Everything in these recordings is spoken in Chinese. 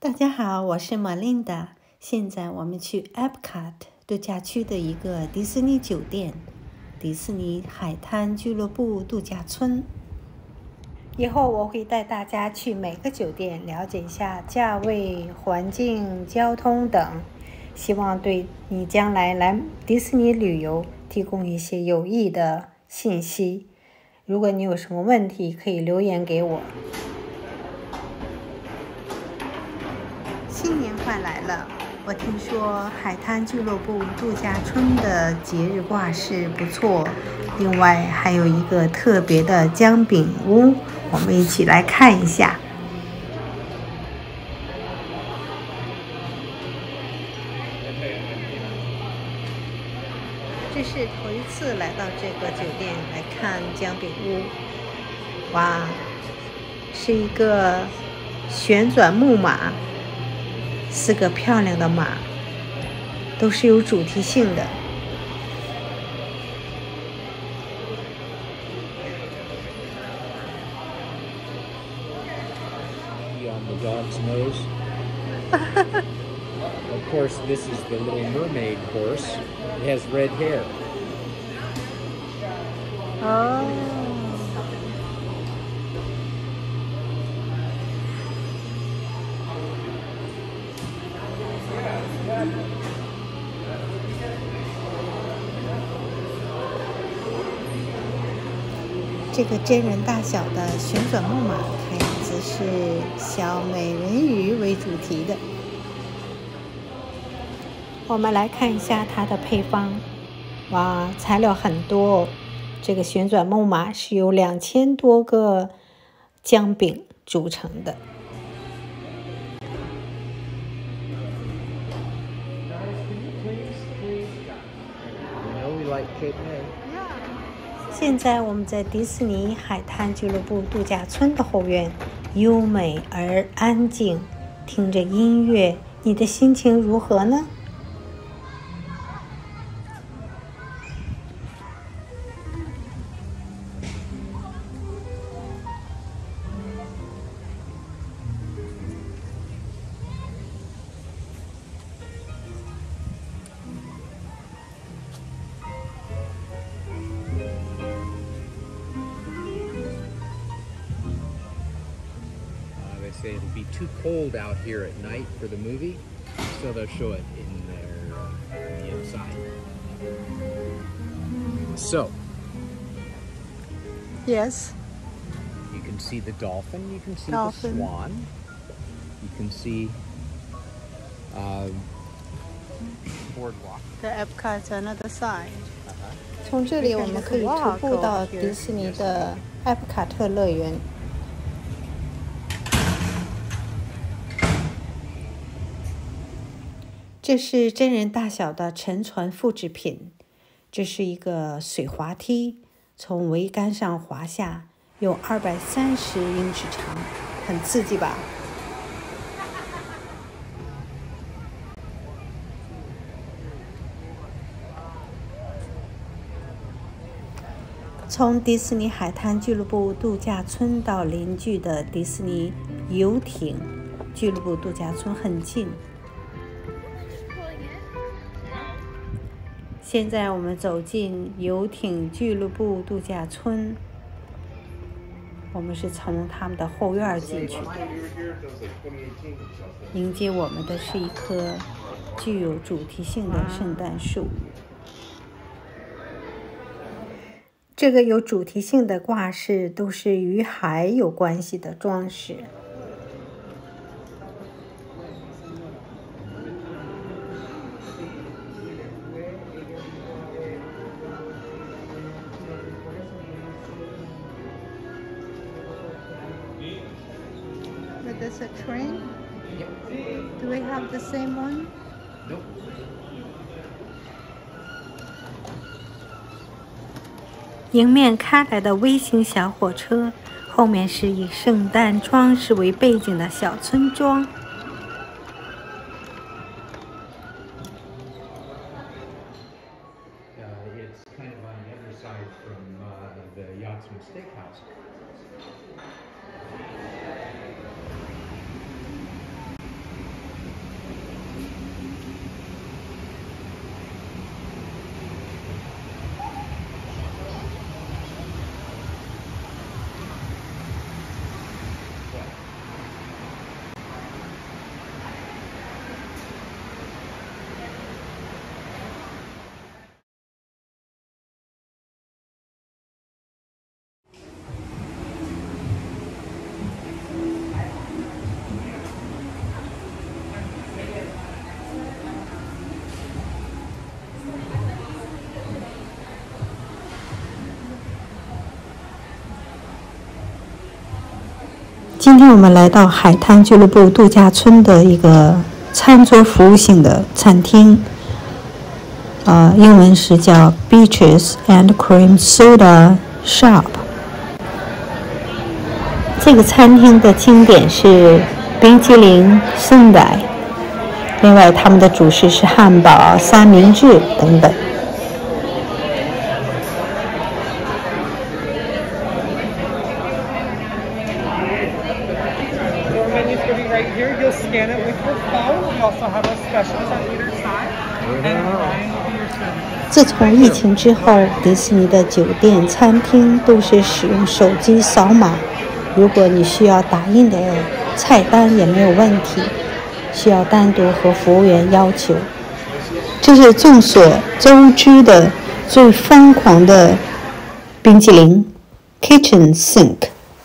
大家好，我是 Melinda。现在我们去 Epcot 度假区的一个迪士尼酒店——迪士尼海滩俱乐部度假村。以后我会带大家去每个酒店了解一下价位、环境、交通等，希望对你将来迪士尼旅游提供一些有益的信息。如果你有什么问题，可以留言给我。新年快来了！我听说海滩俱乐部度假村的节日挂饰不错，另外还有一个特别的姜饼屋，我们一起来看一下。这是头一次来到这个酒店来看姜饼屋，哇，是一个旋转木马。4个漂亮的马，都是有主题性的。 On the dog's nose. Of course, this is the Little Mermaid horse. It has red hair. Oh.这个真人大小的旋转木马，看样子是小美人鱼为主题的。我们来看一下它的配方。哇，材料很多哦！这个旋转木马是由2000多个姜饼组成的。现在我们在迪士尼海滩俱乐部度假村的后院，优美而安静，听着音乐，你的心情如何呢？ It'll be too cold out here at night for the movie, so they'll show it in the inside. So, yes, you can see the dolphin, you can see the swan, you can see boardwalk. The Epcot on another side. 从这里我们可以徒步到迪士尼的埃普卡特乐园。这是真人大小的沉船复制品，这是一个水滑梯，从桅杆上滑下，有230英尺长，很刺激吧？从迪士尼海滩俱乐部度假村到邻居的迪士尼游艇俱乐部度假村很近。现在我们走进游艇俱乐部度假村，我们是从他们的后院进去的。迎接我们的是一棵具有主题性的圣诞树。这个有主题性的挂饰都是与海有关系的装饰。But that's a train? Yep. Do we have the same one? Nope. 迎面开来的微型小火车，后面是以圣诞装饰为背景的小村庄。 It's kind of on the other side from the Yachtsman Steakhouse. 今天我们来到海滩俱乐部度假村的一个餐桌服务性的餐厅，英文是叫 Beaches and Cream Soda Shop。这个餐厅的经典是冰激凌、圣代，另外他们的主食是汉堡、三明治等等。 Right here, you'll scan it with your phone. We also have a specialist on either side. And Ryan will be your service. 自从疫情之后，迪士尼的酒店、餐厅都是使用手机扫码。如果你需要打印的菜单也没有问题，需要单独和服务员要求。这是众所周知的最疯狂的冰淇淋 Kitchen Sink。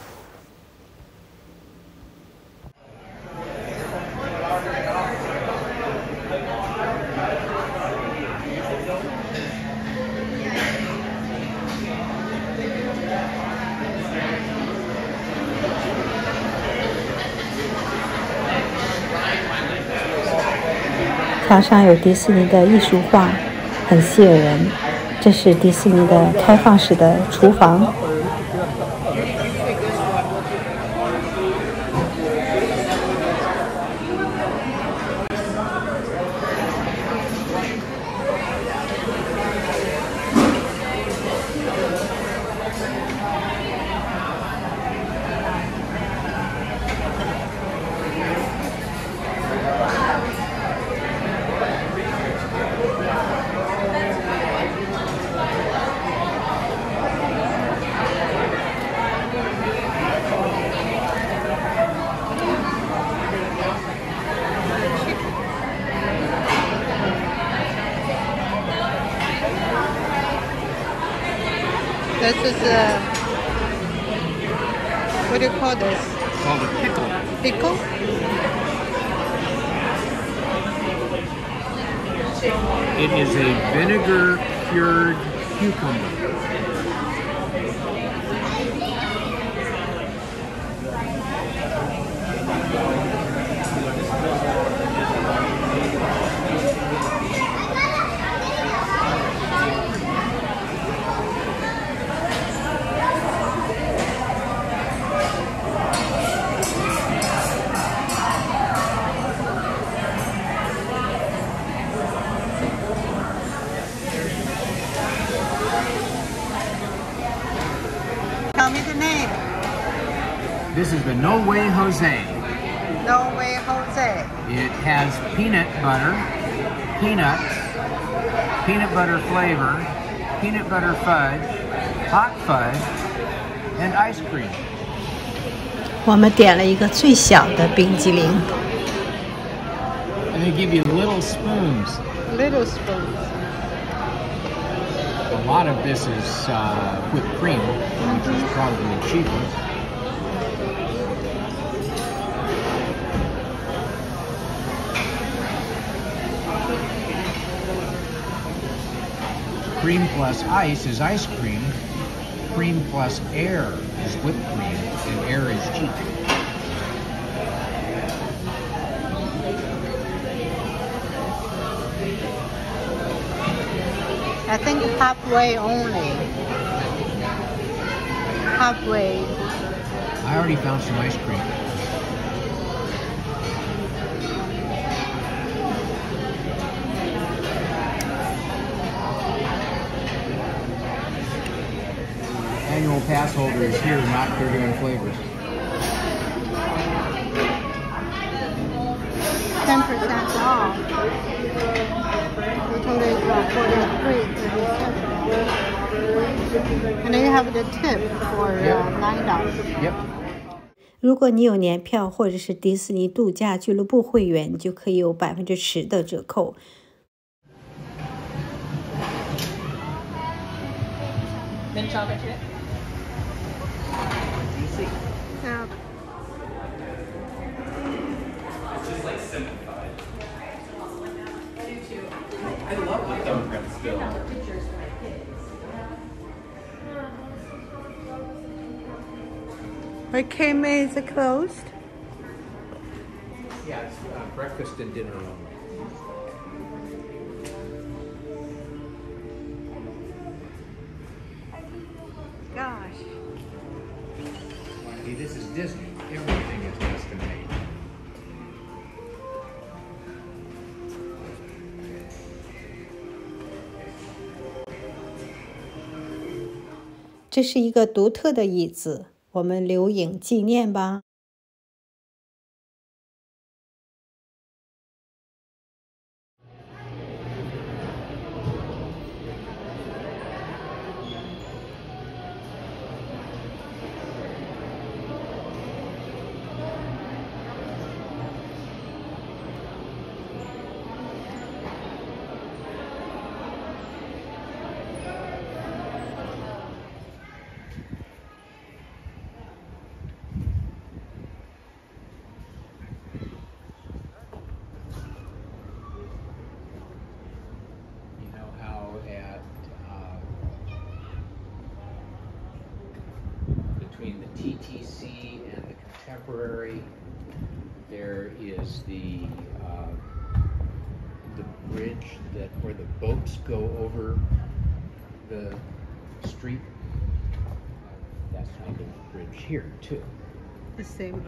墙上有迪士尼的艺术画，很吸引人。这是迪士尼的开放式的厨房。 This is what do you call this? It's called a pickle. Pickle? It is a vinegar cured cucumber. Tell me the name. This is the No Way Jose. No Way Jose. It has peanut butter, peanuts, peanut butter flavor, peanut butter fudge, hot fudge, and ice cream. 我们点了一个最小的冰激凌。 And they give you little spoons. Little spoons. A lot of this is whipped cream, which is probably cheaper. Cream plus ice is ice cream. Cream plus air is whipped cream, and air is cheap. I think halfway only. Halfway. I already found some ice cream. Annual pass holders here not 31 flavors. 10% off. Totally 43. And then you have the tip for $9. Yep. 如果你有年票或者是迪士尼度假俱乐部会员，就可以有10%的折扣。 Yeah. I love my thumbprint still. Why K-May is closed? Yeah, it's breakfast and dinner only. Gosh. See, this is Disney. Everything is custom made. 这是一个独特的椅子，我们留影纪念吧。 Between the TTC and the Contemporary, there is the bridge where the boats go over the street. That's kind of a bridge here too. The sailor.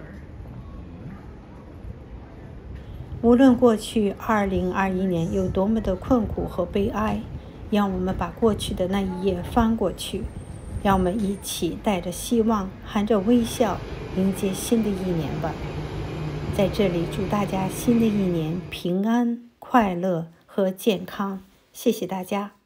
无论过去2021年有多么的困苦和悲哀，让我们把过去的那一页翻过去。让我们一起带着希望，含着微笑，迎接新的一年吧。在这里，祝大家新的一年平安、快乐和健康。谢谢大家。